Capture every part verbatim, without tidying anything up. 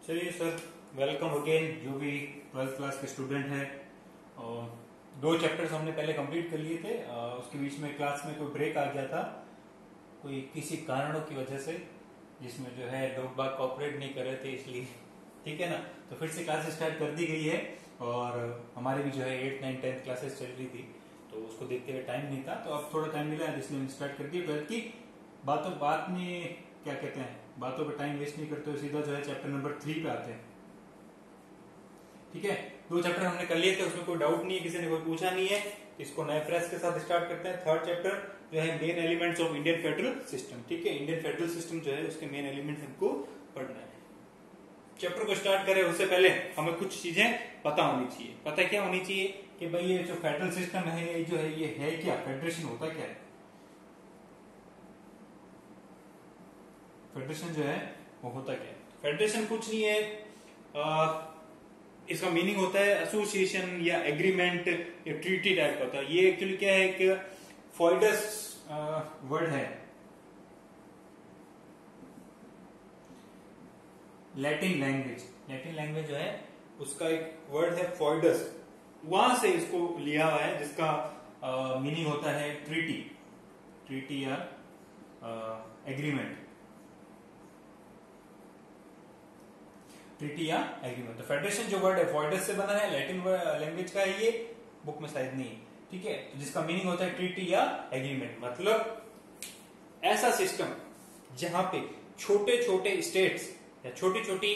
चलिए sir, welcome again. जो भी ट्वेल्थ क्लास के स्टूडेंट हैं, और दो चैप्टर्स हमने पहले कंप्लीट कर लिए थे। उसके बीच में क्लास में कोई ब्रेक आ गया था, कोई किसी कारणों की वजह से, जिसमें जो है लोग बाग कॉपरेट नहीं कर रहे थे, इसलिए ठीक है ना। तो फिर से क्लासेस स्टार्ट कर दी गई है, और हमारे भी जो है एट नाइन टेंथ क्लासेस चल रही थी, तो उसको देखते हुए टाइम नहीं था, तो अब थोड़ा टाइम मिला है, इसलिए हम स्टार्ट कर दिए। ट्वेल्थ की बातों बात में क्या कहते हैं, बातों पे टाइम वेस्ट नहीं करते हुए सीधा जो है चैप्टर नंबर थ्री पे आते हैं। ठीक है, दो चैप्टर हमने कर लिए थे, उसमें कोई डाउट नहीं है, किसी ने कोई पूछा नहीं है। इसको नए फ्रेश के साथ स्टार्ट करते हैं। थर्ड चैप्टर जो है main elements of Indian federal system. ठीक है, इंडियन फेडरल सिस्टम जो है उसके मेन एलिमेंट्स हमको पढ़ना है। चैप्टर को स्टार्ट करें उससे पहले हमें कुछ चीजें पता होनी चाहिए। पता क्या होनी चाहिए कि भाई ये जो फेडरल सिस्टम है, ये जो है ये है क्या, फेडरेशन होता क्या है। फेडरेशन जो है वो होता क्या है? फेडरेशन कुछ नहीं है, आ, इसका मीनिंग होता है एसोसिएशन या एग्रीमेंट या ट्रीटी टाइप का होता है। ये एक्चुअली क्या है, एक फॉइडस वर्ड है, लैटिन लैंग्वेज। लैटिन लैंग्वेज जो है उसका एक वर्ड है फॉइडस, वहां से इसको लिया हुआ है, जिसका मीनिंग होता है ट्रीटी ट्रीटी या एग्रीमेंट ट्रीटी या एग्रीमेंट। तो फेडरेशन जो वर्ड है फॉइडस से बना है, लैटिन लैंग्वेज का है, ये बुक में शायद नहीं है। ठीक है, तो जिसका मीनिंग होता है ट्रीटी या एग्रीमेंट, मतलब ऐसा सिस्टम जहां पे छोटे छोटे स्टेट्स या छोटी छोटी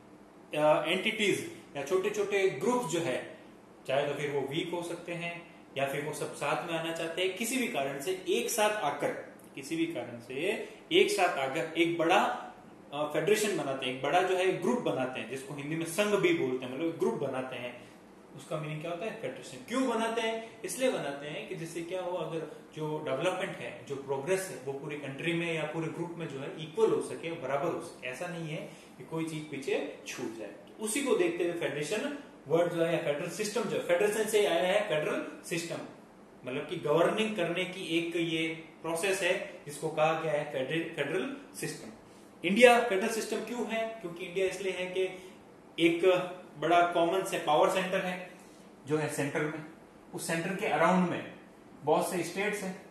एंटिटीज या छोटे छोटे ग्रुप जो है, चाहे तो फिर वो वीक हो सकते हैं या फिर वो सब साथ में आना चाहते हैं, किसी भी कारण से एक साथ आकर किसी भी कारण से एक साथ आकर एक बड़ा फेडरेशन बनाते हैं, एक बड़ा जो है ग्रुप बनाते हैं, जिसको हिंदी में संघ भी बोलते हैं, मतलब ग्रुप बनाते हैं। उसका मीनिंग क्या होता है, फेडरेशन। क्यों बनाते हैं? इसलिए बनाते हैं कि जिससे क्या हो, अगर जो डेवलपमेंट है, जो प्रोग्रेस है, वो पूरी कंट्री में या पूरे ग्रुप में जो है इक्वल हो सके, बराबर हो सके। ऐसा नहीं है कि कोई चीज पीछे छूट जाए। तो उसी को देखते हुए फेडरेशन वर्ड जो है, फेडरल सिस्टम जो फेडरेशन से आया है, फेडरल सिस्टम मतलब कि गवर्निंग करने की एक ये प्रोसेस है, जिसको कहा गया है federal system. India federal system क्यों है? क्योंकि इंडिया इसलिए है कि एक बड़ा कॉमन से पावर सेंटर है जो है सेंटर में, उस सेंटर के अराउंड में बहुत से स्टेट्स हैं।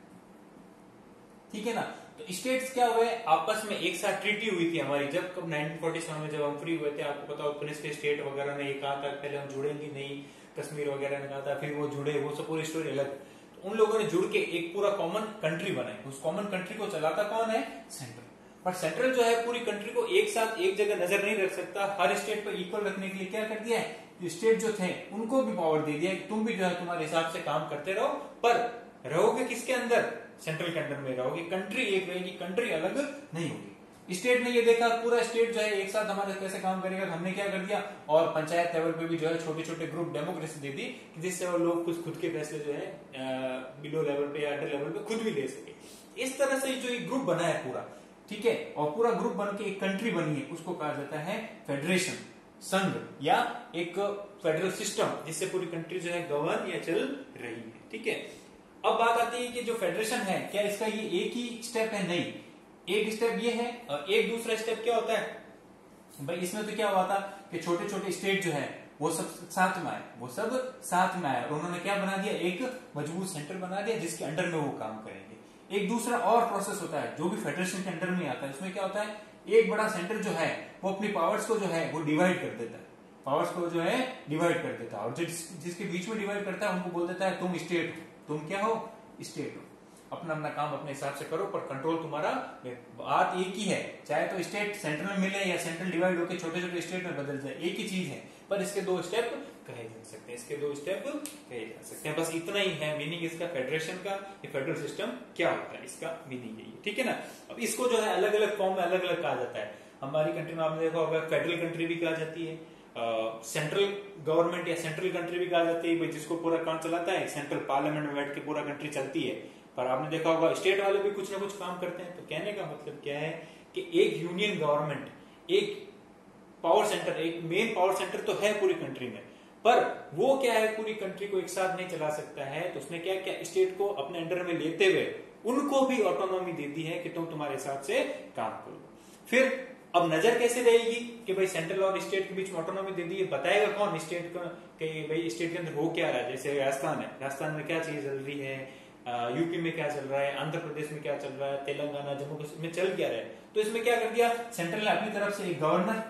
ठीक है ना, तो स्टेट्स क्या हुए, आपस में एक साथ ट्रीटी हुई थी हमारी, जब कब नाइनटीन फोर्टी सेवन में जब हम फ्री हुए थे। आपको पता हो, पुलिस के स्टेट वगैरह ने ये कहा था पहले हम जुड़ेंगे नहीं, कश्मीर वगैरह ने कहा था, फिर वो जुड़े, वो सब पूरी स्टोरी अलग। तो उन लोगों ने जुड़ के एक पूरा कॉमन कंट्री बनाई। उस कॉमन कंट्री को चलाता कौन है? सेंटर। पर सेंट्रल जो है पूरी कंट्री को एक साथ एक जगह नजर नहीं रख सकता, हर स्टेट पर इक्वल रखने के लिए क्या कर दिया है, जो स्टेट जो थे उनको भी पावर दे दिया कि तुम भी जो है तुम्हारे हिसाब से काम करते रहो, पर रहोगे किसके अंदर? सेंट्रल के अंदर में रहोगे। कंट्री एक रहेगी, कंट्री अलग नहीं होगी। स्टेट ने ये देखा पूरा स्टेट जो है एक साथ हमारे कैसे काम करेगा, हमने क्या कर दिया, और पंचायत लेवल पे भी जो है छोटे छोटे ग्रुप डेमोक्रेसी दे दी, जिससे वो लोग कुछ खुद के फैसले जो है बिलो लेवल पे या अंडर लेवल पे खुद भी ले सके। इस तरह से जो एक ग्रुप बना है पूरा, ठीक है, और पूरा ग्रुप बन के एक कंट्री बनी है, उसको कहा जाता है फेडरेशन, संघ या एक फेडरल सिस्टम, जिससे पूरी कंट्री जो है गवर्न या चल रही है। ठीक है, अब बात आती है कि जो फेडरेशन है, क्या इसका ये एक ही स्टेप है? नहीं, एक स्टेप ये है और एक दूसरा स्टेप क्या होता है भाई। इसमें तो क्या हुआ था कि छोटे छोटे स्टेट जो है वो सब साथ में आए, वो सब साथ में आए, और उन्होंने क्या बना दिया, एक मजबूत सेंटर बना दिया, जिसके अंडर में वो काम करेंगे। एक दूसरा और प्रोसेस होता है जो भी फेडरेशन के अंडर में आता है, उसमें क्या होता है, एक बड़ा सेंटर जो है वो अपनी पावर्स को जो है वो डिवाइड कर देता है, पावर्स को जो है डिवाइड कर देता है, और जिस, जिसके बीच में डिवाइड करता है उनको बोल देता है तुम स्टेट हो, तुम क्या हो, स्टेट हो, अपना अपना काम अपने हिसाब से करो, पर कंट्रोल तुम्हारा। बात एक ही है, चाहे तो स्टेट सेंट्रल में मिले या सेंट्रल डिवाइड होकर छोटे छोटे स्टेट में बदल जाए, एक ही चीज है, पर इसके दो स्टेप कहे जा सकते हैं, इसके दो स्टेप कहे जा सकते हैं। बस इतना ही है मीनिंग इसका फेडरेशन का, ये फेडरल सिस्टम क्या होता है, इसका मीनिंग यही है। ठीक है ना, अब इसको जो है अलग अलग फॉर्म में अलग अलग कहा जाता है। हमारी कंट्री में आपने देखा होगा फेडरल कंट्री भी कहा जाती है, सेंट्रल गवर्नमेंट या सेंट्रल कंट्री भी कहा जाती है, जिसको पूरा काम चलाता है सेंट्रल पार्लियामेंट में बैठ के पूरा कंट्री चलती है। पर आपने देखा होगा स्टेट वाले भी कुछ ना कुछ काम करते हैं। तो कहने का मतलब क्या है कि एक यूनियन गवर्नमेंट, एक पावर सेंटर, एक मेन पावर सेंटर तो है पूरी कंट्री में, पर वो क्या है, पूरी कंट्री को एक साथ नहीं चला सकता है। तो उसने क्या क्या स्टेट को अपने अंडर में लेते हुए उनको भी ऑटोनॉमी दे दी है कि तुम तुम्हारे हिसाब से काम करो। फिर अब नजर कैसे रहेगी कि भाई सेंट्रल और स्टेट के बीच में ऑटोनॉमी दे दी है, बताएगा कौन स्टेट को कि भाई स्टेट के अंदर हो क्या रहा है। जैसे राजस्थान है, राजस्थान में क्या चीज चल रही है, यूपी में क्या चल रहा है, आंध्र प्रदेश में क्या चल रहा है, तेलंगाना जम्मू कश्मीर में चल क्या रहा है। तो इसमें क्या कर दिया, सेंट्रल ने अपनी तरफ से एक गवर्नर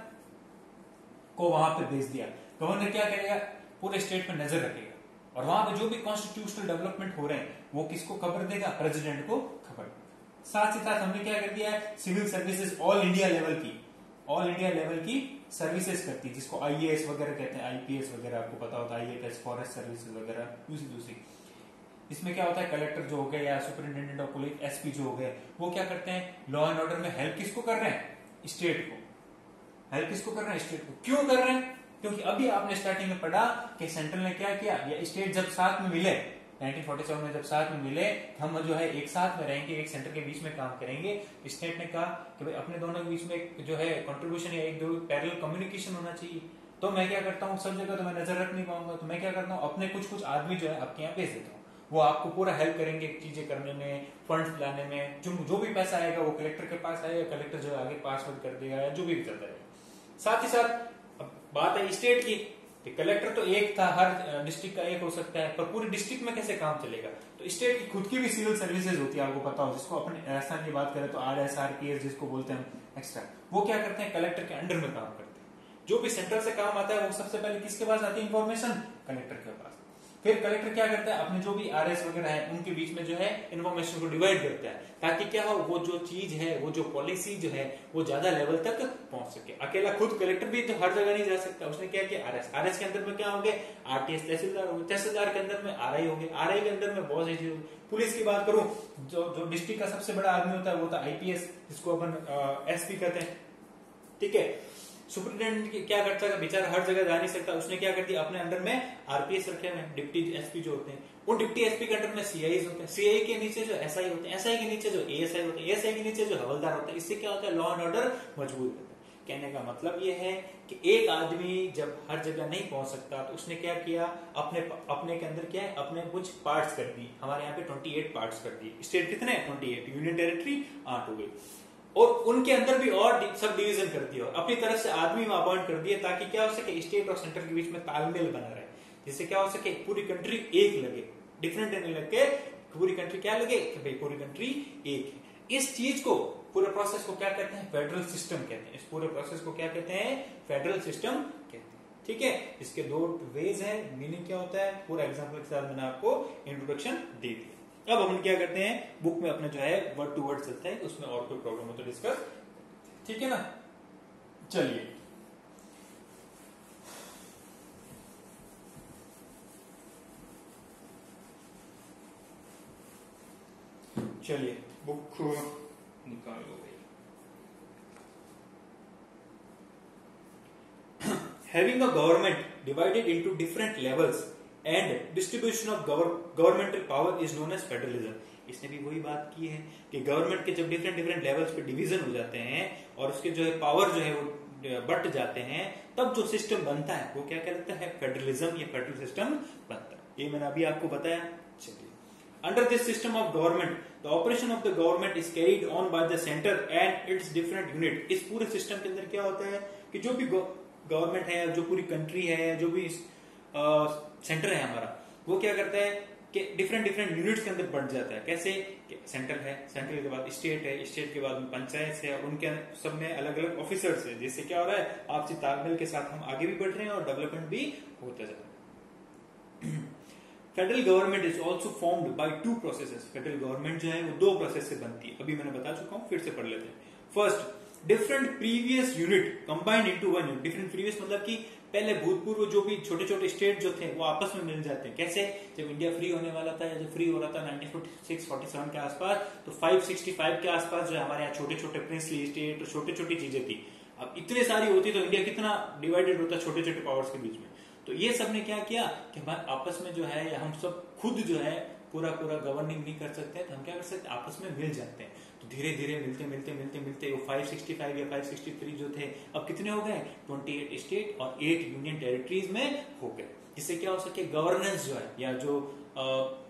को वहां पे भेज दिया। गवर्नर क्या करेगा, पूरे स्टेट में नजर रखेगा और वहां पे जो भी कॉन्स्टिट्यूशनल डेवलपमेंट हो रहे हैं वो किसको खबर देगा, प्रेसिडेंट को खबर देगा। साथ ही साथ हमने क्या कर दिया है, civil services all India level की, ऑल इंडिया लेवल की सर्विसेज करती है, जिसको आईएएस वगैरह कहते हैं, आईपीएस वगैरह आपको पता होता है, आईएएस फॉरेस्ट सर्विसेज वगैरह दूसरी दूसरी। इसमें क्या होता है, कलेक्टर जो हो गए या सुपरिंटेंडेंट ऑफ पुलिस एसपी जो हो गए, वो क्या करते हैं, लॉ एंड ऑर्डर में हेल्प किसको कर रहे हैं, स्टेट को। हेल्प किसको कर रहे हैं, स्टेट को। क्यों कर रहे हैं, क्योंकि अभी आपने स्टार्टिंग में पढ़ा कि सेंट्रल ने क्या किया, या स्टेट जब साथ में मिले नाइनटीन फोर्टी सेवन में, जब साथ में मिले हम जो है एक साथ में रहेंगे, एक सेंटर के बीच में काम करेंगे। स्टेट ने कहा कि भाई अपने दोनों के बीच में जो है कंट्रीब्यूशन या एक दो पैरेलल कम्युनिकेशन होना चाहिए। तो मैं क्या करता हूँ, सब जगह तो मैं नजर रख नहीं पाऊंगा, तो मैं क्या करता हूँ, अपने कुछ कुछ आदमी जो है आपके यहाँ भेज देता हूँ, वो आपको पूरा हेल्प करेंगे चीजें करने में, फंड्स लाने में, जो जो भी पैसा आएगा वो कलेक्टर के पास आएगा, कलेक्टर जो आगे पासवर्ड कर देगा या जो भी चलता रहेगा। साथ ही साथ अब बात है स्टेट की, कलेक्टर तो एक था, हर डिस्ट्रिक्ट का एक हो सकता है, पर पूरी डिस्ट्रिक्ट में कैसे काम चलेगा। तो स्टेट की खुद की भी सिविल सर्विसेज होती है, आपको पता हो, जिसको अपने राजस्थान की बात करें तो R S R P S जिसको बोलते हैं एक्स्ट्रा, वो क्या करते हैं, कलेक्टर के अंडर में काम करते हैं। जो भी सेंट्रल से काम आता है वो सबसे पहले किसके पास आती है इन्फॉर्मेशन, कलेक्टर के पास। फिर कलेक्टर क्या करता है, अपने जो भी आरएस वगैरह है उनके बीच में जो है इन्फॉर्मेशन को डिवाइड करता है, ताकि क्या हो, वो जो चीज है, वो जो पॉलिसी जो है वो ज्यादा लेवल तक पहुंच सके। अकेला खुद कलेक्टर भी तो हर जगह नहीं जा सकता, उसने क्या किया, आरएस आरएस के अंदर में क्या हो गए, आरटीएस तहसीलदार हो गए, तहसीलदार के अंदर में आरआई हो गए, आरआई के अंदर में बहुत सारी। पुलिस की बात करूं, जो जो डिस्ट्रिक्ट का सबसे बड़ा आदमी होता है वो होता है आईपीएस, जिसको अपन एसपी कहते हैं, ठीक है। सुपरिटेंडेंट क्या करता है, बेचारा हर जगह जा नहीं सकता, उसने क्या कर दिया, अपने अंडर में आरपीएस रखे हुए, डिप्टी एसपी जो होते हैं, उन डिप्टी एसपी के अंडर में सीआई होते हैं, सीआई के नीचे जो एसआई होते हैं, एसआई के नीचे जो एएसआई होते हैं, एएसआई के नीचे जो हवलदार होता है। इससे क्या होता है, लॉ एंड ऑर्डर मजबूत होता है। कहने का मतलब ये है कि एक आदमी जब हर जगह नहीं पहुंच सकता तो उसने क्या किया, अपने अपने के अंदर क्या है, अपने कुछ पार्ट्स कर दी। हमारे यहाँ पे अट्ठाईस पार्ट्स कर दिए, स्टेट कितने हैं, अट्ठाईस, यूनियन टेरिटरी आठ हो गई, और उनके अंदर भी और सब डिवीजन कर दिया, अपनी तरफ से आदमी अपॉइंट कर दिए, ताकि क्या हो सके, स्टेट और सेंटर के बीच में तालमेल बना रहे, जिससे क्या हो सके, पूरी कंट्री एक लगे, डिफरेंट नहीं लगे, पूरी कंट्री क्या लगे कि भाई पूरी कंट्री एक है। इस चीज को, पूरे प्रोसेस को क्या कहते हैं, फेडरल सिस्टम कहते हैं। इस पूरे प्रोसेस को क्या कहते हैं, फेडरल सिस्टम कहते हैं, ठीक है। इसके दो वेज है, मीनिंग क्या होता है, पूरा एग्जाम्पल के साथ मैंने आपको इंट्रोडक्शन दे दिया। अब हम क्या करते हैं, बुक में अपने जो है वर्ड टू वर्ड चलता है, उसमें और कोई प्रॉब्लम हो तो डिस्कस, ठीक है ना। चलिए चलिए बुक निकालो भाई। Having a government divided into different levels and distribution of governmental power is known as federalism. इसने भी वही बात की है कि गवर्नमेंट के जब डिफरेंट डिफरेंट लेवल्स पे डिवीजन हो जाते हैं और उसके जो है पावर जो है वो बट जाते हैं, तब जो सिस्टम बनता है वो क्या कहलाता है, फेडरलिज्म या फेडरल सिस्टम बनता है। ये मैंने अभी आपको बताया। चलिए, under this system of government the operation of the government is carried on by the centre and its different unit. इस पूरे सिस्टम के अंदर क्या होता है कि जो भी गवर्नमेंट है, जो पूरी कंट्री है, जो भी सेंटर है हमारा, वो क्या करता है कि डिफरेंट डिफरेंट यूनिट्स के अंदर बढ़ जाता है। कैसे कि सेंट्रल है, सेंट्रल के बाद स्टेट है, स्टेट के बाद पंचायत है, और उनके सब में अलग अलग ऑफिसर्स है, जिससे क्या हो रहा है, आपसी तालमेल के साथ हम आगे भी बढ़ रहे हैं और डेवलपमेंट भी होता जा रहा है। Federal government is also formed by two processes. Federal government जो है वो दो प्रोसेस से बनती है, अभी मैंने बता चुका हूं, फिर से पढ़ लेते हैं। First, different previous unit combined into one unit. Different previous मतलब कि पहले भूतपूर्व जो भी छोटे छोटे स्टेट जो थे वो आपस में मिल जाते हैं। कैसे, जब इंडिया फ्री होने वाला था या जब फ्री हो रहा था nineteen forty six forty seven के आसपास, तो फाइव सिक्सटी फाइव के आसपास जो हमारे यहाँ छोटे छोटे प्रिंसली स्टेट और छोटी छोटी चीजें थी। अब इतनी सारी होती तो इंडिया कितना डिवाइडेड होता छोटे छोटे पावर्स के बीच में। तो ये सब ने क्या किया कि हमारे आपस में जो है, हम सब खुद जो है पूरा पूरा गवर्निंग नहीं कर सकते, तो हम क्या कर सकते हैं, आपस में मिल जाते हैं। तो धीरे धीरे मिलते मिलते मिलते मिलते वो फाइव सिक्सटी फाइव या फाइव सिक्सटी थ्री जो थे, अब कितने हो गए, अट्ठाईस स्टेट और आठ यूनियन टेरिटरीज में हो गए। जिससे क्या हो सके, गवर्नेंस जो है या जो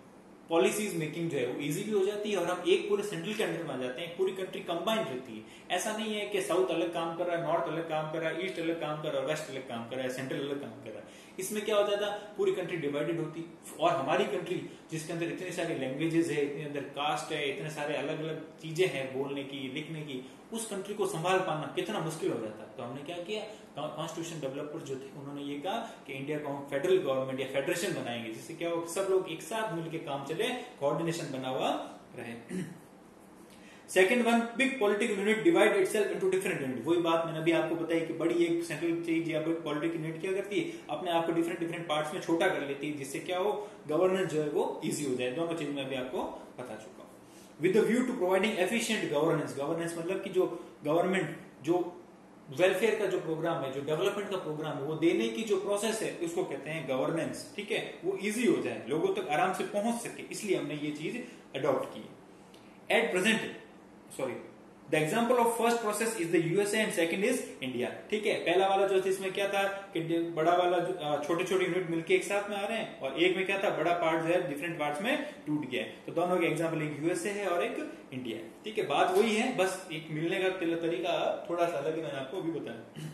पॉलिसीज मेकिंग जो है वो इजी भी हो जाती है और हम एक पूरे सेंट्रल के अंडर में आ जाते हैं, पूरी कंट्री कंबाइंड रहती है। ऐसा नहीं है कि साउथ अलग काम कर रहा है, नॉर्थ अलग काम कर रहा है, ईस्ट अलग काम कर रहा है, वेस्ट अलग काम कर रहा है, सेंट्रल अलग काम कर रहा है। इसमें क्या होता था, पूरी कंट्री डिवाइडेड होती। और हमारी कंट्री जिसके अंदर इतनी सारी लैंग्वेजेस है, इतने अंदर कास्ट है, इतने सारे अलग अलग चीजें हैं बोलने की, लिखने की, उस कंट्री को संभाल पाना कितना मुश्किल हो जाता। तो हमने क्या किया, कॉन्स्टिट्यूशन डेवलपर्स जो थे उन्होंने ये कहा कि इंडिया को फेडरल गवर्नमेंट या फेडरेशन बनाएंगे, जिससे क्या हो, सब लोग एक साथ मिलकर काम चले, कोऑर्डिनेशन बना हुआ रहे। Second one, big political unit divide itself into different unit. वही बात मैंने अभी आपको बताई कि बड़ी एक सेंट्रल चीज या बड़ी पॉलिटिकल यूनिट क्या करती है, अपने आप को डिफरेंट डिफरेंट पार्ट्स में छोटा कर लेती है, जिससे क्या हो, गवर्नेंस जो है वो इजी हो जाए। दोनों चीज मैं अभी आपको बता चुका हूं। With the view to providing efficient governance, governance मतलब कि जो गवर्नमेंट जो वेलफेयर का जो प्रोग्राम है, जो डेवलपमेंट का प्रोग्राम है, वो देने की जो प्रोसेस है उसको कहते हैं गवर्नेंस। ठीक है, वो इजी हो जाए, लोगों तक आराम से पहुंच सके, इसलिए हमने ये चीज अडॉप्ट की। At present sorry the example of first process is the USA and second is India. ठीक है, पहला वाला जो इसमें क्या था कि बड़ा वाला छोटे छोटे यूनिट मिलके एक साथ में आ रहे हैं, और एक में क्या था, बड़ा पार्ट जो है डिफरेंट पार्ट्स में टूट गया है। तो दोनों के एग्जाम्पल, एक यूएसए है और एक इंडिया है। ठीक है, बात वही है, बस एक मिलने का तरीका थोड़ा सा अलग है, मैंने आपको अभी बताया।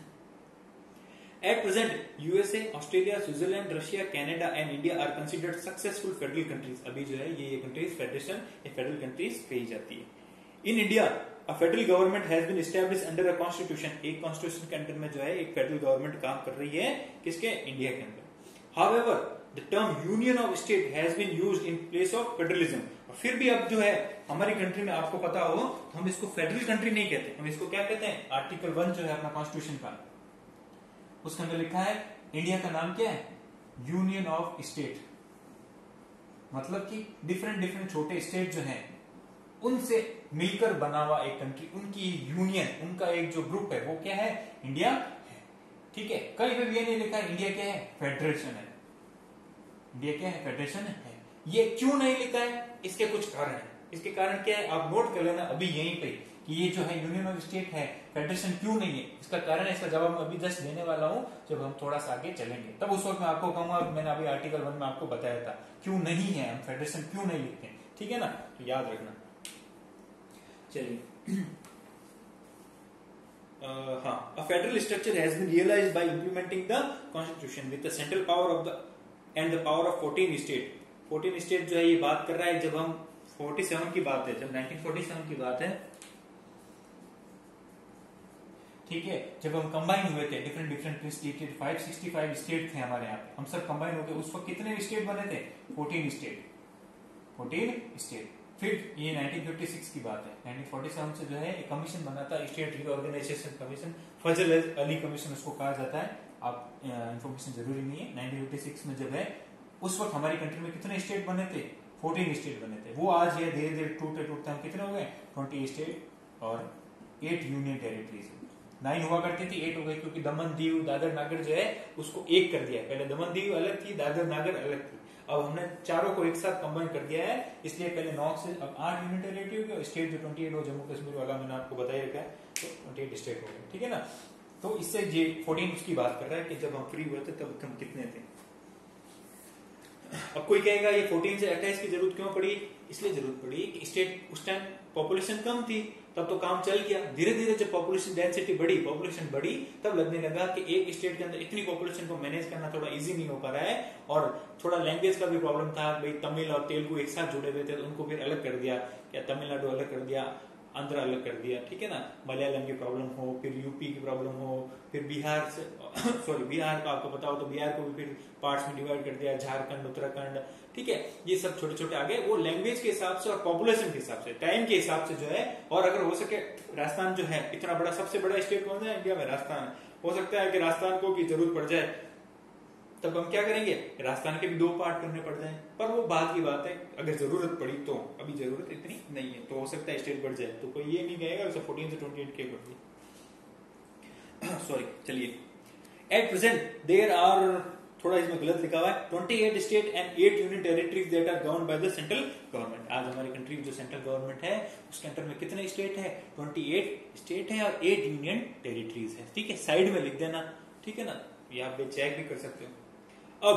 At present, USA, Australia, Switzerland, Russia, Canada and India are considered successful federal countries. अभी जो है ये कंट्रीज फेडरेशन या फेडरल कंट्रीज कही जाती है। In India a federal government has been established under a constitution. एक कॉन्स्टिट्यूशन के अंडर में जो है एक फेडरल गवर्नमेंट काम कर रही है, किसके, इंडिया के अंदर। However the term union of state has been used in place of federalism. और फिर भी अब जो है हमारी कंट्री में आपको पता हो तो हम इसको फेडरल कंट्री नहीं कहते, हम इसको क्या कहते हैं, आर्टिकल वन जो है अपना कॉन्स्टिट्यूशन का, उसके अंदर लिखा है इंडिया का नाम क्या है, यूनियन ऑफ स्टेट। मतलब कि डिफरेंट डिफरेंट छोटे स्टेट जो हैं उनसे मिलकर बना हुआ एक कंट्री, उनकी यूनियन, उनका एक जो ग्रुप है वो क्या है, इंडिया है। ठीक है, कहीं पे भी ये नहीं लिखा है इंडिया क्या है, फेडरेशन है। इंडिया क्या है, फेडरेशन है। ये क्यों नहीं लिखा है, इसके कुछ कारण है। इसके कारण क्या है, आप नोट कर लेना अभी यहीं पे कि ये जो है यूनियन ऑफ स्टेट है, फेडरेशन क्यों नहीं है। इसका कारण है, इसका जवाब मैं अभी जस्ट देने वाला हूं, जब हम थोड़ा सा आगे चलेंगे तब उस वक्त मैं आपको कहूंगा, मैंने अभी आर्टिकल वन में आपको बताया था क्यों नहीं है, हम फेडरेशन क्यों नहीं लिखते हैं। ठीक है ना, तो याद रखना। चलिए, हाँ, a federal structure has been realized by implementing the constitution with the central power of the and the power of fourteen state। fourteen state जो है ये बात कर रहा है, जब हम सैंतालीस की बात है, जब नाइनटीन फोर्टी सेवन की बात है, ठीक है, जब हम कंबाइन हुए थे different different state, five sixty five state थे हमारे यहाँ पे, हम सब कंबाइन हो गए। उस वक्त कितने स्टेट बने थे, फोर्टीन स्टेट, फोर्टीन स्टेट। फिर ये नाइनटीन फिफ्टी सिक्स की बात है, नाइनटीन फोर्टी सेवन से जो है एक कमीशन बना था, state reorganisation commission, Fazal Ali commission उसको कहा जाता है, आप इंफॉर्मेशन जरूरी नहीं है। नाइनटीन फिफ्टी सिक्स में जब है, उस वक्त हमारी कंट्री में कितने स्टेट बने थे, फोर्टीन स्टेट बने थे। वो आज ये धीरे धीरे टूटते टूटते हम कितने हो गए, ट्वेंटी स्टेट और एट यूनियन टेरिटरीज। नाइन हुआ करती थी, एट हो गई, क्योंकि दमन दीव दादर नागर जो है उसको एक कर दिया। पहले दमन दीव अलग थी, दादर नागर अलग थी, अब हमने चारों को एक साथ कंबाइन कर दिया है। इसलिए पहले नौ से अब आठ यूनियन टेरिटरी हो गया, स्टेट जो ट्वेंटी एट हो, जम्मू कश्मीर वाला मैंने आपको बताया रखा है, तो ट्वेंटी एट स्टेट हो गए। ठीक है ना, तो इससे ये फोर्टीन उसकी बात कर रहा है कि जब हम फ्री हुए थे तब हम कितने थे। अब कोई कहेगा ये फोर्टीन से अट्ठाईस की जरूरत क्यों पड़ी, इसलिए जरूरत पड़ी कि स्टेट उस टाइम पॉपुलेशन कम थी, तब तो काम चल गया। धीरे धीरे जब पॉपुलेशन डेंसिटी बढ़ी, पॉपुलेशन बढ़ी, तब लगने लगा कि एक स्टेट के अंदर इतनी पॉपुलेशन को मैनेज करना थोड़ा इजी नहीं हो पा रहा है, और थोड़ा लैंग्वेज का भी प्रॉब्लम था। भाई तमिल और तेलुगु एक साथ जुड़े हुए थे, तो उनको फिर अलग कर दिया, क्या तमिलनाडु अलग कर दिया, आंध्र अलग कर दिया। ठीक है ना, मलयालम की प्रॉब्लम हो, फिर यूपी की प्रॉब्लम हो, फिर बिहार से सॉरी बिहार का आपको बताओ तो बिहार को भी फिर पार्ट्स में डिवाइड कर दिया, झारखंड, उत्तराखंड। ठीक है, ये सब छोटे छोटे आगे वो लैंग्वेज के हिसाब से और पॉपुलेशन के हिसाब से, टाइम के हिसाब से जो है। और अगर हो सके राजस्थान जो है इतना बड़ा, सबसे बड़ा स्टेट कौन है इंडिया में, राजस्थान। हो सकता है कि राजस्थान को की जरूरत पड़ जाए, तब हम क्या करेंगे, राजस्थान के भी दो पार्ट करने पड़ जाए। पर वो बात की बात है, अगर जरूरत पड़ी तो, अभी जरूरत इतनी नहीं है, तो हो सकता है स्टेट बढ़ जाए। तो कोई ये नहीं कहेगा फोर्टीन से ट्वेंटी एट के बढ़ गई। सॉरी, चलिए। एट प्रेजेंट देयर आर, थोड़ा इसमें गलत लिखा हुआ है, twenty eight state and eight union territories that are govern by the central government. आज हमारी कंट्री जो सेंट्रल गवर्नमेंट है उसके अंदर में कितने स्टेट है, ट्वेंटी एट स्टेट है और एट यूनियन टेरिटरीज है। ठीक है, साइड में लिख देना। ठीक है ना, ये आप चेक भी कर सकते हो। अब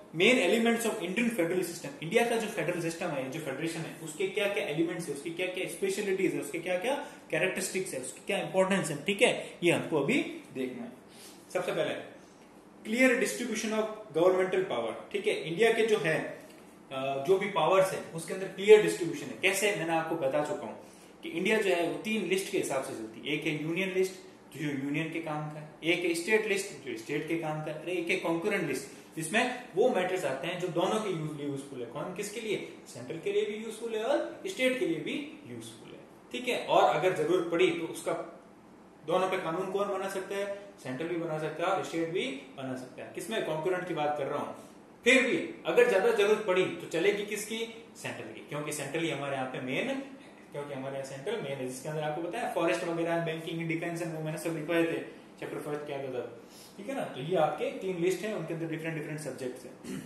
main elements of Indian federal system, India का जो फेडरल सिस्टम है, जो फेडरेशन है, उसके क्या क्या एलिमेंट्स है, उसकी क्या क्या स्पेशलिटीज है, उसके क्या क्या कैरेक्टरिस्टिक्स है, उसकी क्या इंपॉर्टेंस है, ठीक है, ये हमको अभी देखना है। सबसे पहले clear distribution of governmental power, ठीक है, इंडिया के जो है जो भी पावर्स है उसके अंदर क्लियर डिस्ट्रीब्यूशन है। कैसे, मैंने आपको बता चुका हूं कि इंडिया जो है वो तीन लिस्ट के हिसाब से चलती है। एक है यूनियन लिस्ट जो यूनियन के काम का है, एक है स्टेट लिस्ट जो स्टेट के काम का है, एक है कॉन्करेंट लिस्ट जिसमें वो मैटर्स आते हैं जो दोनों के लिए यूजफुल है। कौन किसके लिए, सेंट्रल के लिए भी यूजफुल है और स्टेट के लिए भी यूजफुल है, ठीक है। और अगर जरूरत पड़ी तो उसका दोनों पे कानून कौन बना सकता है, सेंट्रल भी बना सकता है और स्टेट भी बना सकता है। किसमें, कॉन्करेंट की बात कर रहा हूं। फिर भी अगर ज्यादा जरूरत पड़ी तो चलेगी किसकी, सेंट्रल की, क्योंकि सेंट्रल ही हमारे यहाँ पे मेन, क्योंकि हमारे यहाँ सेंट्रल मेन है, जिसके अंदर आपको पता है फॉरेस्ट वगैरह, बैंकिंग, डिफेंस, वो मैंने सब लिखवाए थे चैप्टर फर्स्ट क्या था, ठीक है ना। तो ये आपके तीन लिस्ट है, उनके अंदर डिफरेंट डिफरेंट सब्जेक्ट्स हैं।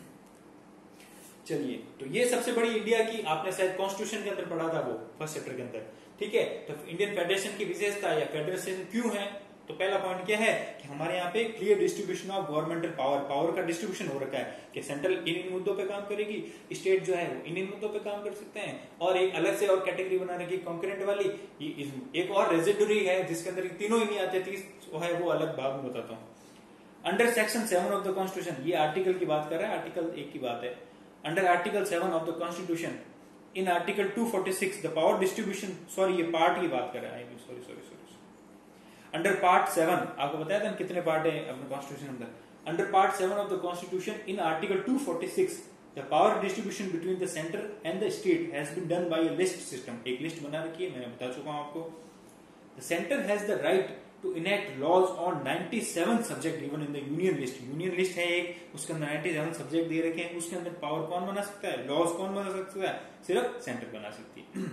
चलिए, तो ये सबसे बड़ी इंडिया की, आपने शायद कॉन्स्टिट्यूशन के अंदर पढ़ा था वो फर्स्ट चैप्टर के अंदर, ठीक है। तो इंडियन फेडरेशन की विशेषता या फेडरेशन क्यों है, तो पहला पॉइंट क्या है कि हमारे यहाँ पे clear distribution of governmental power, power का डिस्ट्रीब्यूशन हो रखा है कि सेंट्रल इन इन मुद्दों पे काम करेगी, स्टेट जो है वो इन इन मुद्दों पे काम कर सकते हैं, और एक अलग से और कैटेगरी बना रखी कॉन्करेंट वाली, ये एक और रेजिडरी है जिसके अंदर तीनों ही नहीं आते, तीस है वो अलग बाद में बताता हूँ। Under section seven of the constitution, ये आर्टिकल की बात कर रहा है, आर्टिकल एक की बात है। Under article seven of the constitution in article two forty six the power distribution, sorry ये पार्ट की बात कर रहा है, sorry sorry sorry under part seven, आपको बताया था कितने पार्ट है अपने कॉन्स्टिट्यूशन अंदर। Under part seven of the constitution in article two forty six the power distribution between the centre and the state has been done by a list system, एक list बना रखी है, मैंने बता चुका हूं आपको। The centre has the right to enact laws on ninety seven subject given in the union list, union list है एक, उसके अंदर नाइंटी सेवन सब्जेक्ट दे रखे हैं, उसके अंदर पावर कौन बना सकता है, लॉज कौन बना सकता है, सिर्फ सेंटर बना सकती है।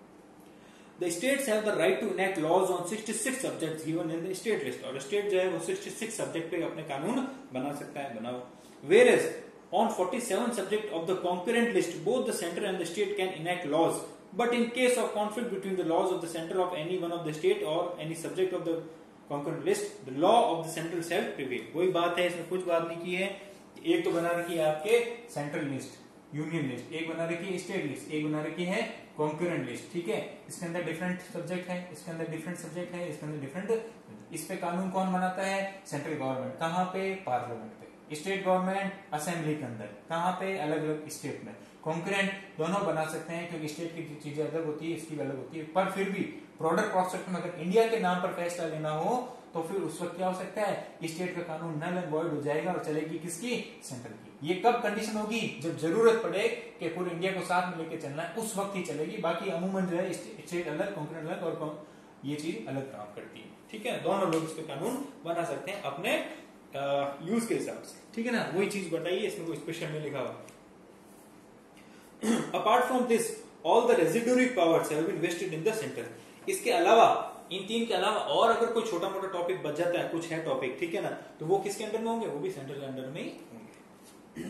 The states have the right to enact laws on sixty-six subjects given in the state list, और स्टेट जो है वो sixty-six सब्जेक्ट पे अपने कानून बना सकता है, बनाओ। Whereas on forty-seven subject of the concurrent list, both the center and the state can enact laws, but in case of conflict between the laws of the center of any one of the state or any subject of the concurrent list, the law of the central shall prevail। वही बात है, इसमें कुछ बात नहीं की है, एक तो बना रखी है आपके सेंट्रल लिस्ट, यूनियन लिस्ट, एक बना रखी है स्टेट लिस्ट, एक बना रखी है कॉन्करेंट लिस्ट, ठीक है। इसके अंदर डिफरेंट सब्जेक्ट है, इसके अंदर डिफरेंट सब्जेक्ट है, इसके अंदर डिफरेंट, इस पे कानून कौन बनाता है, सेंट्रल गवर्नमेंट, कहाँ पे, पार्लियामेंट पे, स्टेट गवर्नमेंट असेंबली के अंदर, कहाँ पे, अलग अलग स्टेट में। कॉन्करेंट दोनों बना सकते हैं क्योंकि स्टेट की चीजें अलग होती है, इसकी अलग होती है, पर फिर भी ब्रॉडर प्रोस्पेक्ट में अगर इंडिया के नाम पर फैसला लेना हो तो फिर उस वक्त क्या हो सकता है, स्टेट का कानून नल एंड वॉइड हो जाएगा और चलेगी किसकी, सेंट्रल की। ये कब कंडीशन होगी, जब जरूरत पड़े कि पूरे इंडिया को साथ में लेके चलना है, उस वक्त ही चलेगी। बाकी अमूमन जो है स्टेट अलग, कॉन्करेंट अलग, और ये चीज अलग काम करती है, ठीक है। दोनों लोग इस पे कानून बना सकते हैं अपने यूज के हिसाब से, ठीक है ना। वही चीज बताइए, इसमें कोई स्पेशल नहीं लिखा हुआ। Apart from this all the residuary powers have been vested in the centre. इसके अलावा, इन तीन के अलावा और अगर कोई छोटा मोटा टॉपिक बच जाता है, कुछ है टॉपिक, ठीक है ना, तो वो किसके अंडर में होंगे, वो भी सेंट्रल के अंडर में ही होंगे।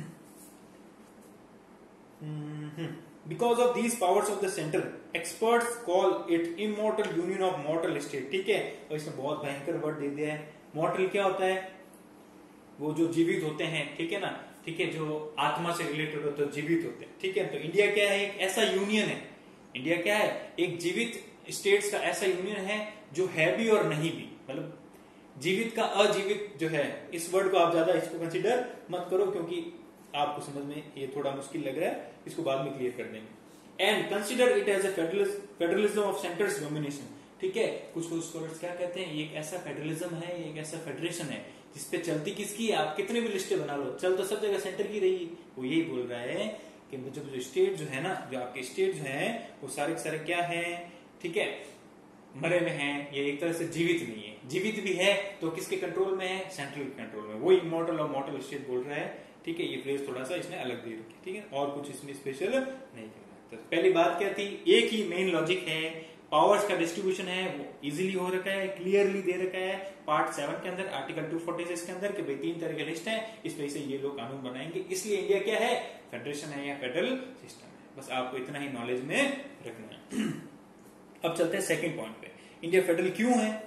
Because of these powers of the centre experts call it immortal union of mortal state, ठीक है। और इसमें बहुत भयंकर वर्ड दे दिया है। मॉर्टल क्या होता है, वो जो जीवित होते हैं, ठीक है ना, ठीक है, जो आत्मा से रिलेटेड होते हैं, जीवित होते हैं, ठीक है। तो इंडिया क्या है, एक ऐसा यूनियन है, इंडिया क्या है, एक जीवित स्टेट्स का ऐसा यूनियन है जो है भी और नहीं भी, मतलब जीवित का अजीवित जो है, इस वर्ड को आप ज्यादा इसको कंसीडर मत करो क्योंकि आपको समझ में ये थोड़ा मुश्किल लग रहा है, इसको बाद में क्लियर कर देंगे। And consider it as a federalism of centre's domination, ठीक है। कुछ कुछ स्कॉलर्स क्या कहते हैं, ये एक ऐसा फेडरलिज्म है, ये एक ऐसा फेडरेशन है जिसपे चलती किसकी, आप कितने भी लिस्टें बना लो, चल तो सब जगह सेंटर की रही। वो यही बोल रहा है कि जो स्टेट जो है ना, जो आपके स्टेट जो है वो सारे सारे क्या है, ठीक है, मरे में है, ये एक तरह से जीवित नहीं है। जीवित भी है तो किसके कंट्रोल में है, सेंट्रल कंट्रोल में। वही इमॉर्टल और मॉर्टल स्टेट बोल रहा है, ठीक है। ये फ्रेज थोड़ा सा इसने अलग दे रखी, ठीक है, और कुछ इसमें स्पेशल नहीं करना। तो पहली बात क्या थी, एक ही मेन लॉजिक है, पावर्स का डिस्ट्रीब्यूशन है वो इजीली हो रखा है, क्लियरली दे रखा है पार्ट सेवन के अंदर, आर्टिकल टू फोर्टी सिक्स के अंदर कि भाई तीन तरह के लिस्ट है, इस वजह से ये लोग कानून बनाएंगे। इसलिए इंडिया क्या है, फेडरेशन है या फेडरल सिस्टम है। बस आपको इतना ही नॉलेज में रखना है। अब चलते हैं सेकंड पॉइंट पे, इंडिया फेडरल क्यों है।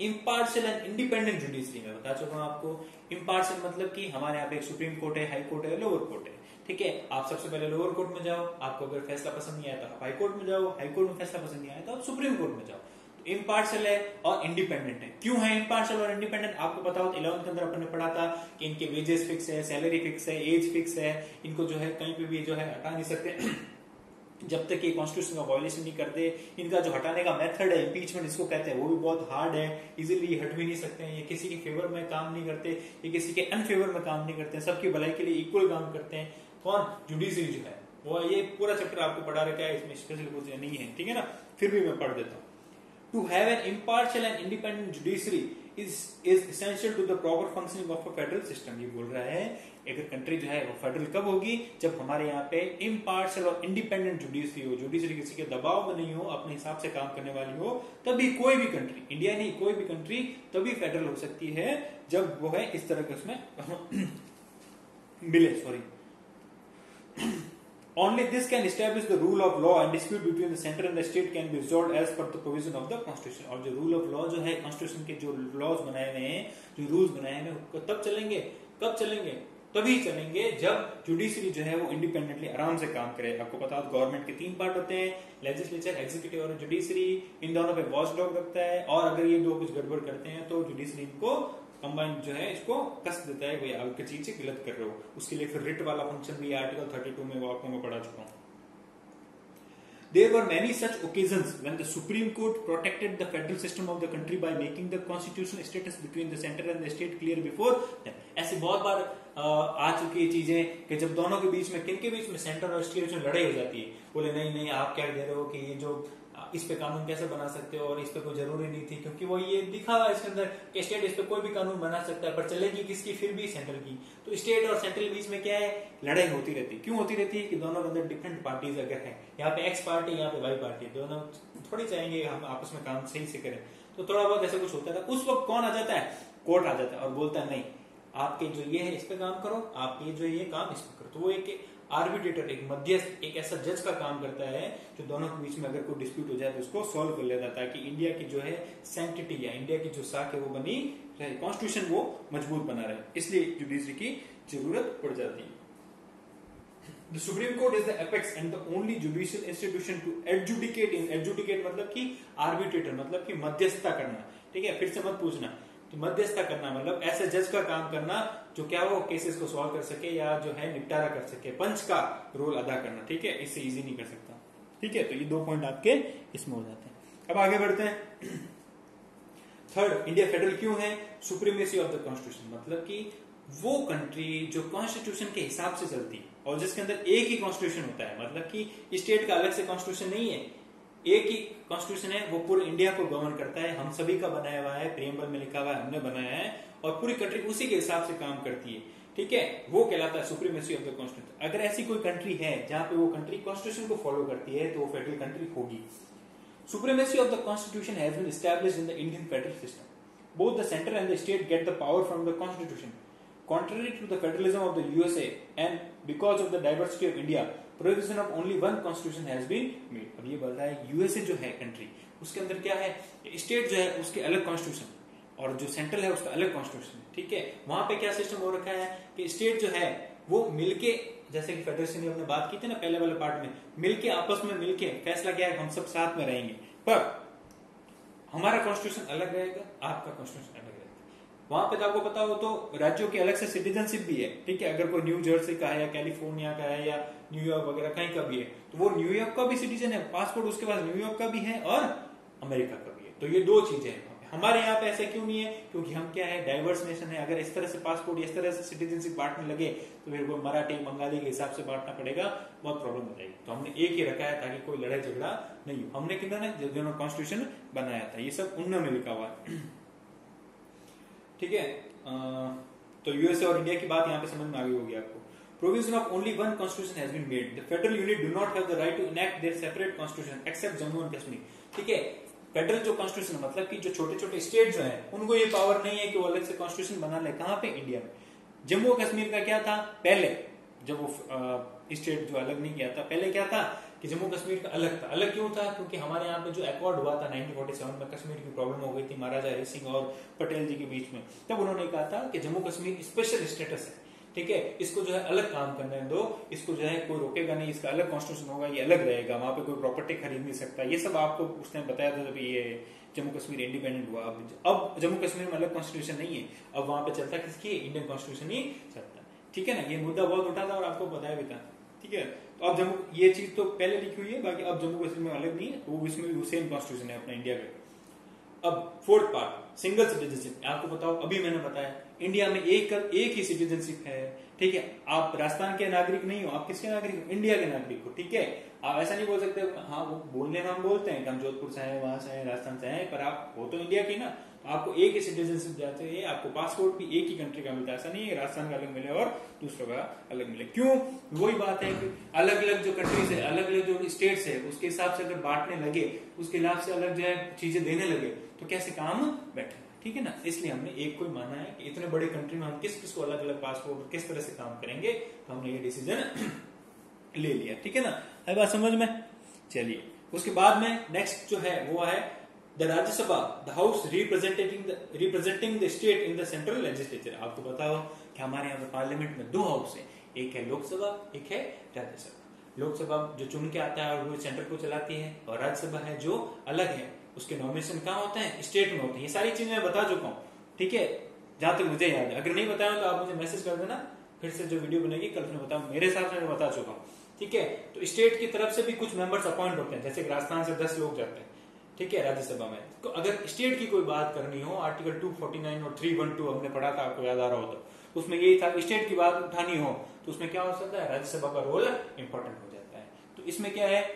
Impartial and independent judiciary. मैं बता चुका हूं आपको, इम्पार्शियल मतलब कि हमारे यहाँ पे एक सुप्रीम कोर्ट है, हाई कोर्ट है, लोअर कोर्ट है, ठीक है। आप सबसे पहले लोअर कोर्ट में जाओ, आपको अगर फैसला पसंद नहीं आया तो आप हाई कोर्ट में जाओ, हाई कोर्ट में फैसला पसंद नहीं आया तो आप सुप्रीम कोर्ट में जाओ। तो इम्पार्शियल है और इंडिपेंडेंट है। क्यों है इम्पार्शियल और इंडिपेंडेंट? आपको पता हो इलेवंथ के अंदर अपन ने पढ़ा था कि इनके वेजेस फिक्स है, सैलरी फिक्स है, एज फिक्स है, इनको जो है कहीं पे भी जो है हटा नहीं सकते जब तक ये कॉन्स्टिट्यूशन का वायलेशन नहीं करते। इनका जो हटाने का मेथड है, इम्पीचमेंट इसको कहते हैं, वो भी बहुत हार्ड है, इजीली हट भी नहीं सकते हैं। ये किसी के फेवर में काम नहीं करते, ये किसी के अनफेवर में काम नहीं करते, सबकी भलाई के लिए इक्वल काम करते हैं। कौन? जुडिशरी जो है वो। ये पूरा चैप्टर आपको पढ़ा रखा है, इसमें स्पेशल कुछ नहीं है, ठीक है ना, फिर भी मैं पढ़ देता हूँ। To have an impartial and independent judiciary is is essential to the proper functioning of a federal system। ये बोल रहा है अगर कंट्री जो है वो फेडरल कब होगी? जब हमारे यहाँ पे इम्पार्शियल और इंडिपेंडेंट जुडिशरी हो, जुडिशरी किसी के दबाव में नहीं हो, अपने हिसाब से काम करने वाली हो, तभी कोई भी कंट्री, इंडिया नहीं कोई भी कंट्री तभी फेडरल हो सकती है जब वो है इस तरह के उसमें मिले। Sorry Only this can establish the rule of law and dispute between the center and the state can be resolved as per the provision of the constitution। और जो rule of law जो है constitution के जो laws बनाए हुए हैं, जो rules बनाए हुए हैं, तब चलेंगे। कब चलेंगे? तभी चलेंगे जब जुडिशरी जो है वो इंडिपेंडेंटली आराम से काम करे। आपको पता है गवर्नमेंट के तीन पार्ट होते हैं, लेजिस्लेचर, एग्जीक्यूटिव और जुडिशरी। इन दोनों पे वॉच डॉग रखता है, और अगर ये दो कुछ गड़बड़ करते हैं तो जुडिशरी इनको कंबाइन जो है इसको कस देता है, कोई आपकी चीज से गलत कर रहे हो। उसके लिए फिर रिट वाला फंक्शन भी आर्टिकल थर्टी टू में वो आपको मैं पढ़ा चुका हूं। There were many such occasions when the Supreme Court protected the federal system of the country by making the constitutional status between the center and the state clear before them। ऐसे बहुत बार आ चुकी है चीजें कि जब दोनों के बीच में, किन के बीच में, सेंटर और स्टेट में लड़ाई हो जाती है। बोले नहीं नहीं आप क्या कह रहे हो कि ये जो इस पे कानून कैसे बना सकते हो, और इस पे कोई जरूरी नहीं थी, क्योंकि वो ये दिखा हुआ इसके अंदर कि स्टेट इस पे कोई भी कानून बना सकता है, पर चलेगी किसकी? फिर भी सेंट्रल की। तो स्टेट और सेंट्रल बीच में क्या है? लड़ाई होती रहती है। क्यों होती रहती है? कि दोनों के अंदर डिफरेंट पार्टीज अगर है, यहाँ पे एक्स पार्टी, यहाँ पे वाई पार्टी, दोनों थोड़ी चाहेंगे हम आपस में काम सही से करें, तो थोड़ा बहुत ऐसा कुछ होता था। उस वक्त कौन आ जाता है? कोर्ट आ जाता है और बोलता है नहीं आपके जो ये है इस पे काम करो, आपके जो ये काम इस पे करो। तो वो एक आर्बिट्रेटर, एक मध्यस्थ, एक ऐसा जज का काम करता है जो दोनों के बीच में अगर कोई डिस्प्यूट हो जाए तो उसको सॉल्व कर लेता है, ताकि इंडिया की जो है सैंक्टिटी या इंडिया की जो साख है वो बनी रहे, कॉन्स्टिट्यूशन वो मजबूत बना रहे। इसलिए जुडिशरी की जरूरत पड़ जाती है। The Supreme Court is the apex and the only judicial institution to adjudicate in adjudicate मतलब कि आर्बिट्रेटर मतलब कि मध्यस्थता करना, ठीक है। फिर से मत पूछना तो मध्यस्थता करना मतलब ऐसे जज का काम करना जो क्या वो केसेस को सॉल्व कर सके या जो है निपटारा कर सके, पंच का रोल अदा करना, ठीक है। इससे इजी नहीं कर सकता, ठीक है। तो ये दो पॉइंट आपके इसमें हो जाते हैं। अब आगे बढ़ते हैं। थर्ड, इंडिया फेडरल क्यों है? सुप्रीमेसी ऑफ द कॉन्स्टिट्यूशन मतलब कि वो कंट्री जो कॉन्स्टिट्यूशन के हिसाब से चलती है और जिसके अंदर एक ही कॉन्स्टिट्यूशन होता है, मतलब कि स्टेट का अलग से कॉन्स्टिट्यूशन नहीं है, एक ही कॉन्स्टिट्यूशन है, वो पूरे इंडिया को गवर्न करता है, हम सभी का बनाया हुआ है, प्रेमबल में लिखा हुआ है, हमने बनाया है, और पूरी कंट्री उसी के हिसाब से काम करती है, ठीक है। वो कहलाता है सुप्रीमेसी ऑफ द कॉन्स्टिट्यूशन। अगर ऐसी कोई कंट्री है जहां पे वो कंट्री कॉन्स्टिट्यूशन को फॉलो करती है तो वो फेडरल कंट्री होगी। Supremacy of the constitution has been established in the Indian federal system. Both the centre and the state get the power from the constitution. Contrary to the federalism of the U S A and because of the diversity of India, provision of only one constitution has been made। अब ये बोल रहा है USA जो है country, उसके अंदर क्या है, स्टेट जो है उसके अलग कॉन्स्टिट्यूशन और जो सेंट्रल है उसका अलग कॉन्स्टिट्यूशन, ठीक है। वहां पे क्या सिस्टम हो रखा है कि स्टेट जो है वो मिलके, जैसे कि फेडरेशन हमने बात की थी ना पहले वाले पार्ट में, मिलके आपस में मिलके फैसला किया है हम सब साथ में रहेंगे, पर हमारा कॉन्स्टिट्यूशन अलग रहेगा, आपका कॉन्स्टिट्यूशन अलग रहेगा। वहां पे तो आपको पता हो तो राज्यों की अलग से सिटीजनशिप भी है, ठीक है। अगर कोई न्यू जर्सी का है या कैलिफोर्निया का है या न्यूयॉर्क वगैरह कहीं का भी है तो वो न्यूयॉर्क का भी सिटीजन है, पासपोर्ट उसके पास न्यूयॉर्क का भी है और अमेरिका का भी है। तो ये दो चीजें हैं। हमारे यहाँ पे ऐसा क्यों नहीं है? क्योंकि हम क्या है, डाइवर्स नेशन है। अगर इस तरह से पासपोर्ट इस तरह से सिटीजनशिप बांटने लगे तो फिर वो मराठी बंगाली के हिसाब से बांटना पड़ेगा, बहुत प्रॉब्लम हो जाएगी। तो हमने एक ही रखा है ताकि कोई लड़ाई झगड़ा नहीं हो। हमने किन्होंने जिन्होंने कॉन्स्टिट्यूशन बनाया था ये सब उन्होंने लिखा हुआ है, ठीक है। तो यूएसए और इंडिया की बात यहाँ पे समझ में आ गई होगी आपको। Provision of only one constitution has been made. The federal unit do not have the right to enact their separate constitution except Jammu and Kashmir। ठीक है, फेडरल जो कॉन्स्टिट्यूशन मतलब कि जो छोटे छोटे स्टेट जो है उनको ये पावर नहीं है कि वो अलग से कॉन्स्टिट्यूशन बना ले। कहाँ पे? इंडिया में। जम्मू और कश्मीर का क्या था पहले, जब वो स्टेट जो अलग नहीं किया था, पहले क्या था कि जम्मू कश्मीर का अलग था। अलग क्यों था? क्योंकि हमारे यहाँ पे जो अकॉर्ड हुआ था नाइनटीन फोर्टी सेवन में, कश्मीर की प्रॉब्लम हो गई थी महाराजा हरि सिंह और पटेल जी के बीच में, तब उन्होंने कहा था कि जम्मू कश्मीर स्पेशल स्टेटस है, ठीक है, इसको जो है अलग काम करने दो, इसको जो है कोई रोकेगा नहीं, इसका अलग कॉन्स्टिट्यूशन होगा, ये अलग रहेगा, वहां पे कोई प्रॉपर्टी खरीद नहीं सकता। ये सब आपको उसने बताया था जब ये जम्मू कश्मीर इंडिपेंडेंट हुआ। अब अब जम्मू कश्मीर में अलग कॉन्स्टिट्यूशन नहीं है, अब वहां पे चलता किसकी? इंडियन कॉन्स्टिट्यूशन ही चलता, ठीक है ना। ये मुद्दा बहुत उठा था और आपको बताया भी था, ठीक है। तो अब जम्मू, ये चीज तो पहले लिखी हुई है, बाकी अब जम्मू कश्मीर में अलग नहीं है, वो इसमें भी सेम कॉन्स्टिट्यूशन है अपना इंडिया का। अब फोर्थ पार्ट, सिंगल सिटीजनशिप। आपको बताओ, अभी मैंने बताया इंडिया में एक एक ही सिटीजनशिप है, ठीक है। आप राजस्थान के नागरिक नहीं हो, आप किसके नागरिक हो? इंडिया के नागरिक हो, ठीक है। आप ऐसा नहीं बोल सकते, हाँ वो बोलने में हम बोलते हैं कि हम जोधपुर से हैं, वहां से हैं, राजस्थान से हैं, पर आप हो तो इंडिया की ना। आपको एक ही सिटीजनशिप जाते हैं, आपको पासपोर्ट भी एक ही कंट्री का मिलता है। ऐसा नहीं है राजस्थान का अलग मिले और दूसरों का अलग मिले। क्यों? वही बात है कि अलग अलग जो कंट्रीज है, अलग अलग जो स्टेट्स है, उसके हिसाब से अगर बांटने लगे, उसके हिसाब से अलग जो है चीजें देने लगे, तो कैसे काम बैठे, ठीक है ना। इसलिए हमने एक को माना है कि इतने बड़े कंट्री में हम किस किस को अलग अलग पासपोर्ट किस तरह से काम करेंगे, तो हमने ये डिसीजन ले लिया, ठीक है ना। है बात समझ में? चलिए, उसके बाद में नेक्स्ट जो है वो है the Rajya Sabha, the house representing the representing the state in the central legislature. आपको पता हो कि हमारे यहाँ पे पार्लियामेंट में दो हाउस है, एक है लोकसभा, एक है राज्यसभा। लोकसभा जो चुन के आता है और वो सेंटर को चलाती है, और राज्यसभा है जो अलग है, उसके नॉमिनेशन कहाँ होते हैं? स्टेट में होते हैं। ये सारी चीजें मैं बता चुका हूँ, ठीक है, जहां तक मुझे याद है। अगर नहीं बताया तो आप मुझे मैसेज कर देना, फिर से जो वीडियो बनेगी कल फिर बताऊँ। मेरे हिसाब से मैं बता चुका हूँ, ठीक है। तो स्टेट की तरफ से भी कुछ मेंबर्स अपॉइंट होते हैं, जैसे राजस्थान से दस लोग जाते हैं, ठीक है, राज्यसभा में। तो अगर स्टेट की कोई बात करनी हो, आर्टिकल टू फोर्टी नाइन और थ्री वन टू हमने पढ़ा था, आपको याद आ रहा हो तो उसमें यही था, स्टेट की बात उठानी हो तो उसमें क्या हो सकता है? राज्यसभा का रोल इंपॉर्टेंट हो जाता है। तो इसमें क्या है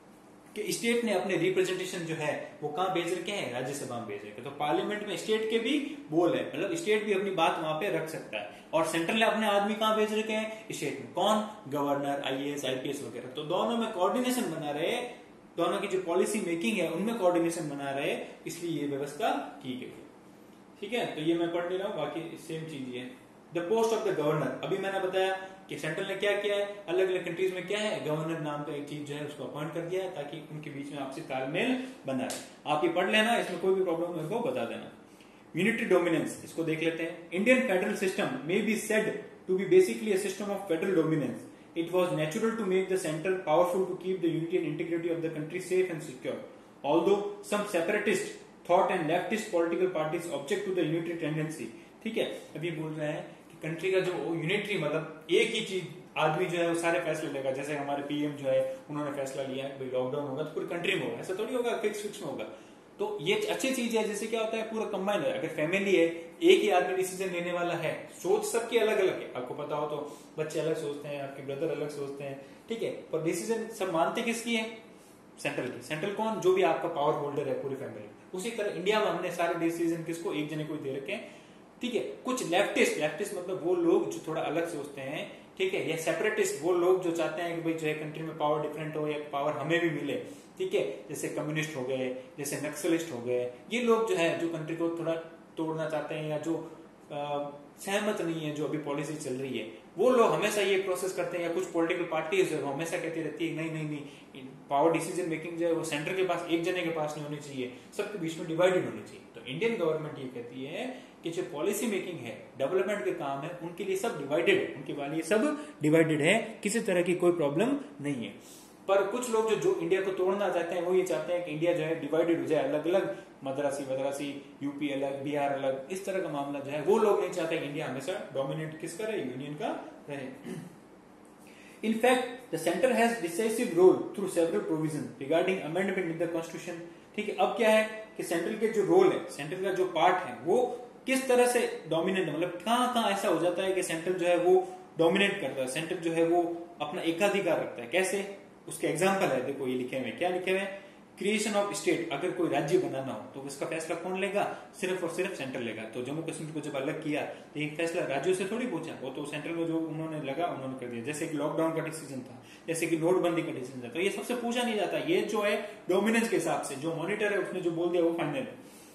कि स्टेट ने अपने रिप्रेजेंटेशन जो है वो कहां भेज रखे हैं? राज्यसभा में भेज रखे। तो पार्लियामेंट में स्टेट के भी बोल है, मतलब स्टेट भी अपनी बात वहां पे रख सकता है। और सेंट्रल ने अपने आदमी कहां भेज रखे हैं? स्टेट में। कौन? गवर्नर, आईएएस, आईपीएस वगैरह। तो दोनों में कोऑर्डिनेशन बना रहे, दोनों की जो पॉलिसी मेकिंग है उनमें कोऑर्डिनेशन बना रहे, इसलिए ये व्यवस्था की गई है, ठीक है। तो ये मैं पढ़ ले रहा हूँ, बाकी सेम चीज है। The post of the governor, अभी मैंने बताया कि सेंट्रल ने क्या किया है, अलग अलग कंट्रीज में क्या है, गवर्नर नाम का एक चीज जो है उसको अपॉइंट कर दिया है, ताकि उनके बीच में आपसी तालमेल बना रहे। आप ये पढ़ लेना, इसमें कोई भी प्रॉब्लम मेरे को बता देना। यूनिटरी डोमिनेंस, इसको देख लेते हैं। Indian federal system may be said to be basically a system of federal dominance. It was natural to make the center powerful to keep the unity and integrity of the country safe and secure. Although some separatist thought and leftist political parties object to the unitary tendency. ठीक है, अभी बोल रहे हैं कि country का जो unitary, मतलब एक ही चीज आदमी जो है वो सारे फैसले लेगा। जैसे हमारे पीएम जो है उन्होंने फैसला लिया है कि लॉकडाउन होगा तो पूरी कंट्री में होगा, ऐसा थोड़ी होगा फिक्स फिक्स में होगा। तो ये अच्छी चीज है, जिससे क्या होता है पूरा कंबाइन है। अगर फैमिली है, एक ही आदमी डिसीजन लेने वाला है, सोच सबकी अलग अलग है। आपको पता हो तो बच्चे अलग सोचते हैं, आपके ब्रदर अलग सोचते हैं, ठीक है, पर डिसीजन सब मानते किसकी है? सेंट्रल की। सेंट्रल कौन? जो भी आपका पावर होल्डर है पूरी फैमिली। उसी तरह इंडिया में हमने सारे डिसीजन किसको? एक जने को दे रखे हैं, ठीक है। कुछ लेफ्टिस्ट, लेफ्टिस्ट मतलब वो लोग जो थोड़ा अलग सोचते हैं, ठीक है, या सेपरेटिस्ट वो लोग जो चाहते हैं कि भाई जो है कंट्री में पावर डिफरेंट हो या पावर हमें भी मिले, ठीक है, जैसे कम्युनिस्ट हो गए, जैसे नक्सलिस्ट हो गए। ये लोग जो है जो कंट्री को थोड़ा तोड़ना चाहते हैं या जो सहमत नहीं है जो अभी पॉलिसी चल रही है, वो लोग हमेशा ये प्रोसेस करते हैं। या कुछ पॉलिटिकल पार्टीज है वो हमेशा कहती रहती है नहीं नहीं नहीं, पावर डिसीजन मेकिंग जो है वो सेंटर के पास, एक जने के पास नहीं होनी चाहिए, सबके बीच में डिवाइडेड होनी चाहिए। तो इंडियन गवर्नमेंट ये कहती है कि जो पॉलिसी मेकिंग है, डेवलपमेंट के काम है, उनके लिए सब डिवाइडेड है, उनके वाले सब डिवाइडेड है, किसी तरह की कोई प्रॉब्लम नहीं है। पर कुछ लोग जो जो इंडिया को तोड़ना चाहते हैं वो ये चाहते हैं कि इंडिया जो है डिवाइडेड हो जाए, अलग अलग, मद्रासी मद्रासी, यूपी अलग, बिहार अलग, इस तरह का मामला जो है वो लोग नहीं चाहते। इंडिया हमेशा डोमिनेट किसका रहे? यूनियन का रहे। In fact, the center has decisive role through several provisions regarding amendment in the constitution. ठीक है, अब क्या है कि सेंट्रल के जो रोल है, सेंट्रल का जो पार्ट है वो किस तरह से डोमिनेट है, मतलब कहां कहां ऐसा हो जाता है कि सेंट्रल जो है वो डोमिनेट करता है, सेंट्रल जो है वो अपना एकाधिकार रखता है। कैसे? उसके एग्जाम्पल है, देखो ये लिखे हुए, क्या लिखे हुए? क्रिएशन ऑफ स्टेट, अगर कोई राज्य बनाना हो तो उसका फैसला कौन लेगा? सिर्फ और सिर्फ सेंट्रल लेगा। तो जम्मू कश्मीर को जब अलग किया तो एक फैसला राज्यों से थोड़ी पूछा, वो तो सेंट्रल में जो उन्होंने लगा उन्होंने कर दिया। जैसे कि लॉकडाउन का डिसीजन था, जैसे कि नोटबंदी का डिसीजन था, तो ये सबसे पूछा नहीं जाता। ये जो है डोमिनेंस के हिसाब से जो मॉनिटर है उसने जो बोल दिया वो फाइनल है।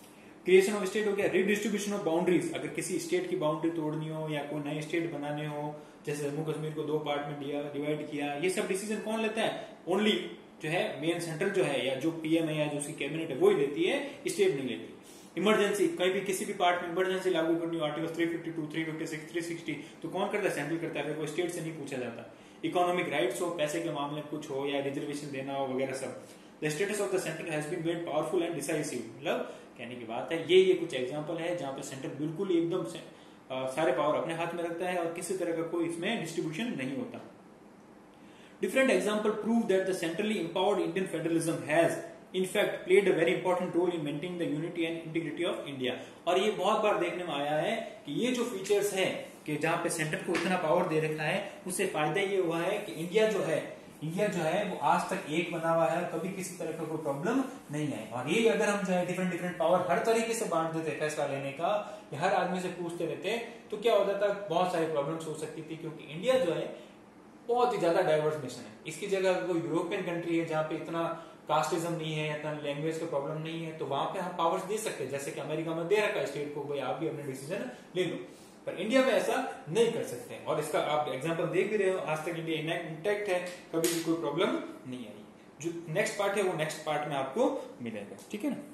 क्रिएशन ऑफ स्टेट हो गया, रिडिस्ट्रीब्यूशन ऑफ बाउंड्रीज, अगर किसी स्टेट की बाउंड्री तोड़नी हो या कोई नए स्टेट बनाने हो, जैसे जम्मू कश्मीर को दो पार्ट में डिवाइड किया, ये सब डिसीजन कौन लेता है? ओनली जो है मेन सेंट्रल जो है या जो पीएम है या जो उसकी कैबिनेट है वो ही लेती है, स्टेट नहीं लेती। इमरजेंसी, कहीं भी किसी भी पार्ट में इमरजेंसी लागू करनी हो, आर्टिकल तीन सौ बावन, तीन सौ छप्पन, तीन सौ साठ, तो कौन करता है? सेंट्रल करता है, फिर वो स्टेट से नहीं पूछा जाता। इकोनॉमिक राइट्स हो, पैसे के मामले में कुछ हो या रिजर्वेशन देना हो वगैरह सब, the status of the centre has been made powerful and decisive, मतलब कहने की बात है ये ये कुछ एग्जांपल है जहां पे सेंटर बिल्कुल एकदम से आ, सारे पावर अपने हाथ में रखता है और किसी तरह का कोई इसमें डिस्ट्रीब्यूशन नहीं होता। Different example prove that the centrally empowered Indian federalism has in fact played a very important role in maintaining the unity and integrity of India। और ये बहुत बार देखने में आया है कि ये जो फीचर्स है कि जहां पे सेंटर को इतना पावर दे रखा है, उससे फायदा ये हुआ है कि इंडिया जो है इंडिया जो है वो आज तक एक बना हुआ है, कभी किसी तरह का कोई प्रॉब्लम नहीं है। और ये अगर हम जो है डिफरेंट डिफरेंट पावर हर तरीके से बांट देते फैसला लेने का, या हर आदमी से पूछते रहते, तो क्या हो जाता? बहुत सारी प्रॉब्लम्स हो सकती थी, क्योंकि इंडिया जो है बहुत ही ज्यादा डाइवर्स नेशन है। इसकी जगह कोई यूरोपियन कंट्री है जहाँ पे इतना कास्टिज्म नहीं है, इतना लैंग्वेज का प्रॉब्लम नहीं है, तो वहां पे हम पावर्स दे सकते हैं, जैसे कि अमेरिका में दे रखा है स्टेट को, भाई आप भी अपने डिसीजन ले लो। पर इंडिया में ऐसा नहीं कर सकते, और इसका आप एग्जांपल देख भी रहे हो, आज तक इंडिया इंटैक्ट है, कभी भी कोई प्रॉब्लम नहीं आई। जो नेक्स्ट पार्ट है वो नेक्स्ट पार्ट में आपको मिलेगा, ठीक है ना।